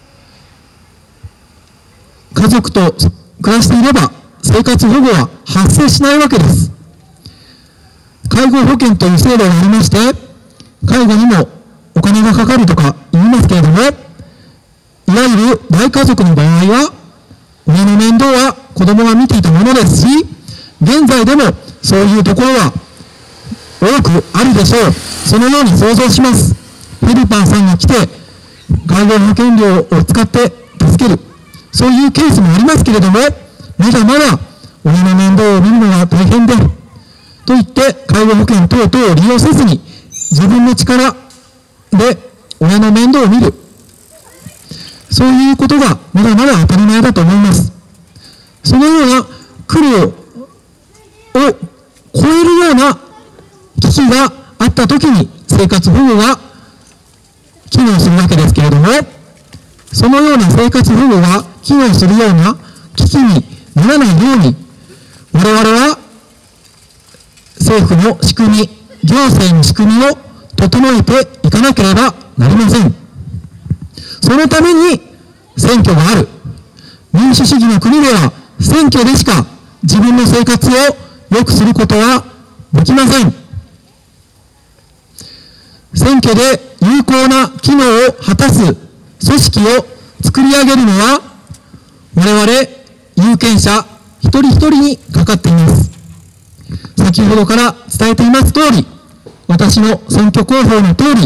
家族と暮らしていれば生活保護は発生しないわけです。介護保険という制度がありまして、介護にもお金がかかるとか言いますけれども、いわゆる大家族の場合は親の面倒は子供が見ていたものですし、現在でもそういうところは多くあるでしょう。そのように想像します。ヘルパーさんが来て介護保険料を使って助ける、そういうケースもありますけれども、まだまだ親の面倒を見るのが大変でと言って介護保険等々を利用せずに自分の力で親の面倒を見る、そういうことがまだまだ当たり前だと思います。そのような苦労を超えるような危機があったときに生活保護が機能するわけですけれども、そのような生活保護が機能するような危機にならないように、我我々は政府の仕組み、行政の仕組みを整えていかなければなりません。そのために選挙がある。民主主義の国では選挙でしか自分の生活を良くすることはできません。選挙で有効な機能を果たす組織を作り上げるのは我々有権者一人一人にかかっています。先ほどから伝えています通り、私の選挙広報の通り、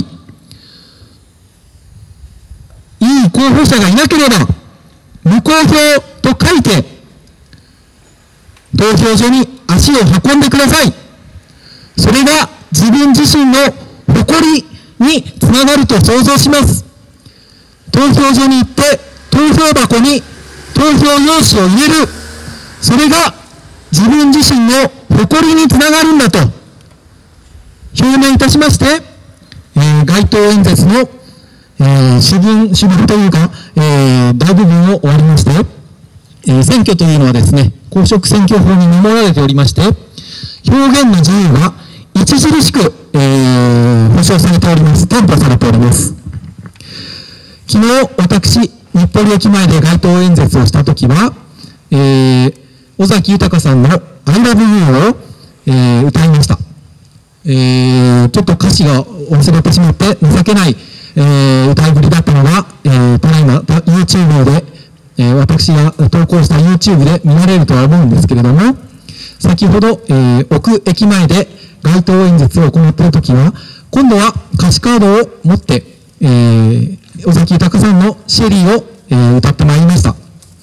いい候補者がいなければ無効票と書いて投票所に足を運んでください。それが自分自身の誇りにつながると想像します。投票所に行って投票箱に投票用紙を入れる。それが自分自身の誇りにつながるんだと表明いたしまして、街頭演説の、主文というか、大部分を終わりまして、選挙というのはですね、公職選挙法に守られておりまして、表現の自由が著しく、保障されております。担保されております。昨日、私、日暮里駅前で街頭演説をしたときは、尾崎豊さんの I love you を、歌いました。ちょっと歌詞が忘れてしまって情けない、歌いぶりだったのが、ただいま YouTube で、私が投稿した YouTube で見られるとは思うんですけれども、先ほど、奥駅前で街頭演説を行っているときは、今度は歌詞カードを持って、尾崎豊さんのシェリーを、歌ってまいりました。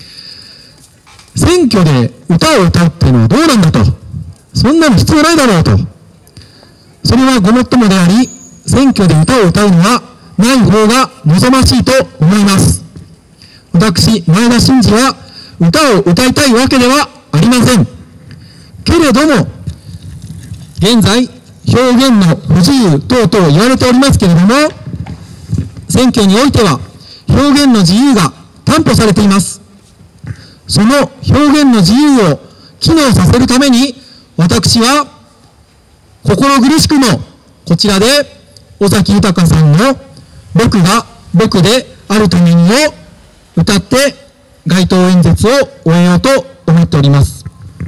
選挙で歌を歌うっていうのはどうなんだと。そんなの必要ないだろうと。それはごもっともであり、選挙で歌を歌うのはない方が望ましいと思います。私、前田真司は歌を歌いたいわけではありません。けれども、現在、表現の不自由等々言われておりますけれども、選挙においては表現の自由が担保されています。その表現の自由を機能させるために、私は心苦しくもこちらで尾崎豊さんの僕が僕であるためにを歌って街頭演説を終えようと思っております。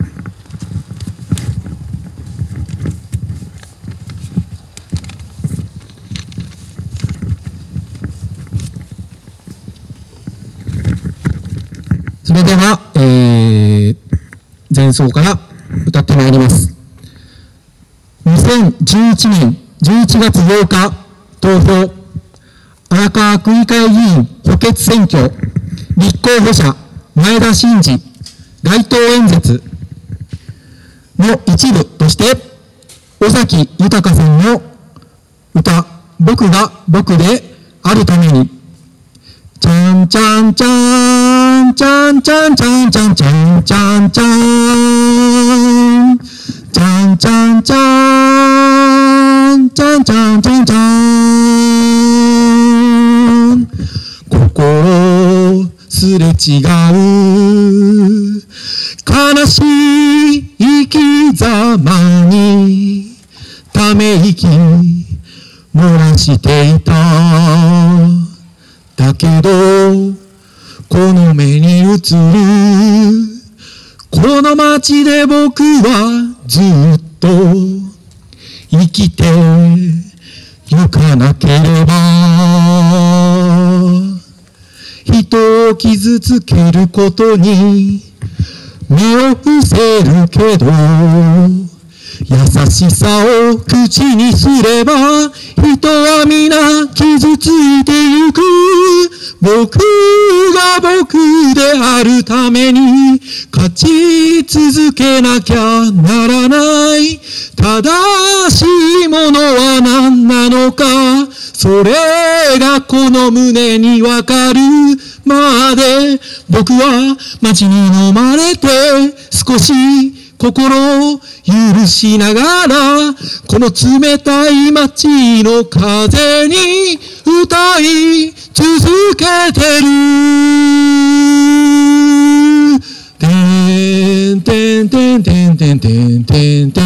それでは、前奏から歌ってまいります。2011年11月8日投票、荒川区議会議員補欠選挙、立候補者前田真司街頭演説の一部として、尾崎豊さんの歌、僕が僕であるために、ちゃんちゃんちゃんちゃんちゃんちゃんちゃんちゃんちゃんちゃんちゃんちゃんちゃんちゃんちゃんちゃんちゃん、心すれ違う悲しい生き様にため息漏らしていた。だけどこの目に映るこの街で僕はずっと生きてゆかなければ、人を傷つけることに目を伏せるけど、優しさを口にすれば人は皆傷ついてゆく。僕が僕であるために勝ち続けなきゃならない。正しいものは何なのか、それがこの胸にわかるまで、僕は街に飲まれて少し心を許しながら、この冷たい街の風に歌い続けてる。てんてんてんてんんてんてんてんてんて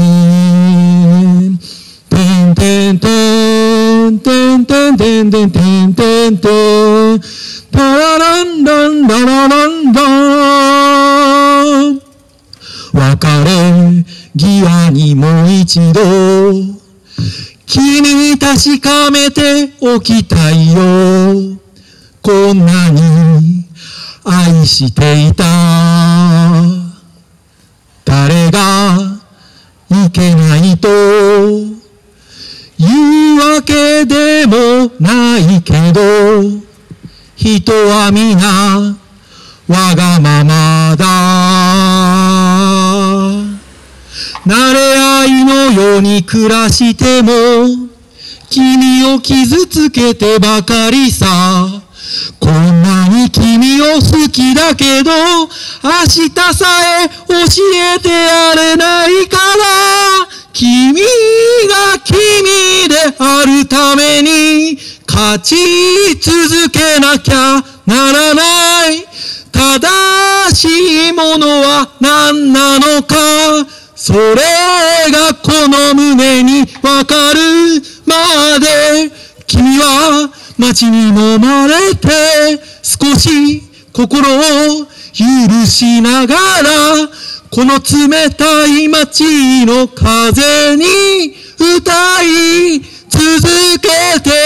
んてんてんてんてんてんてんてんてんてんてんタラランランララランラン別れ際にもう一度君に確かめておきたいよこんなに愛していた誰がいけないというわけでもないけど人は皆わがままだ慣れ合いのように暮らしても君を傷つけてばかりさこんなに君を好きだけど明日さえ教えてやれないから君が君であるために勝ち続けなきゃならない正しいものは何なのかそれがこの胸にわかるまで君は街に飲まれて少し心を許しながらこの冷たい街の風に歌い続けて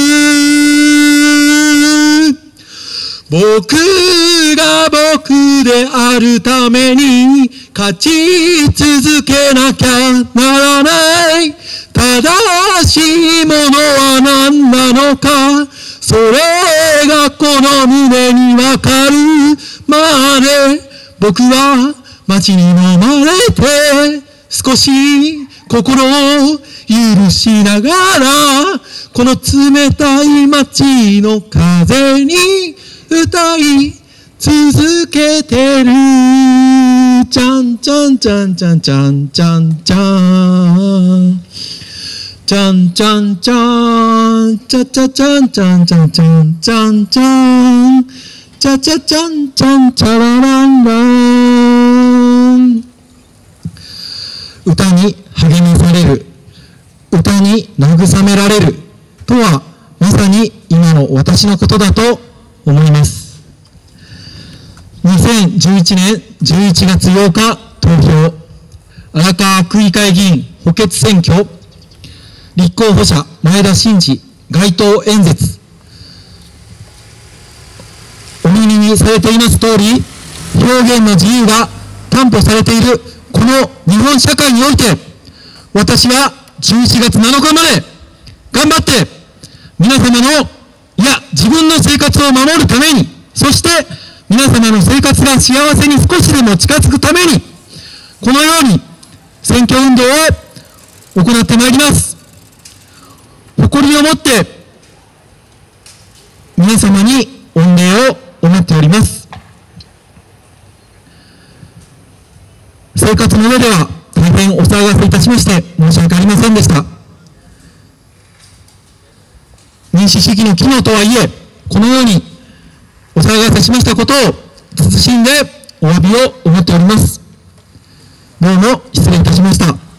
る僕が僕であるために勝ち続けなきゃならない正しいものは何なのかそれがこの胸にわかるまで僕は街に飲まれて少し心を許しながらこの冷たい街の風に歌い続けてるちゃんちゃんちゃんちゃんちゃんちゃんちゃんちゃんちゃんちゃんちゃちゃちゃんちゃんちゃんちゃんちゃんちゃんちゃちゃちゃんちゃんちゃららんらん歌に励まされる歌に慰められるとはまさに今の私のことだと思います2011年11月8日投票荒川区議会議員補欠選挙立候補者前田真司街頭演説お耳にされています通り表現の自由が担保されているこの日本社会において私は11月7日まで頑張って皆様の自分の生活を守るためにそして皆様の生活が幸せに少しでも近づくためにこのように選挙運動を行ってまいります誇りを持って皆様に御礼を思っております生活の上では大変お騒がせいたしまして申し訳ありませんでした民主主義の機能とはいえこのようにお騒がせしましたことを謹んでお詫びを思っておりますどうも失礼いたしました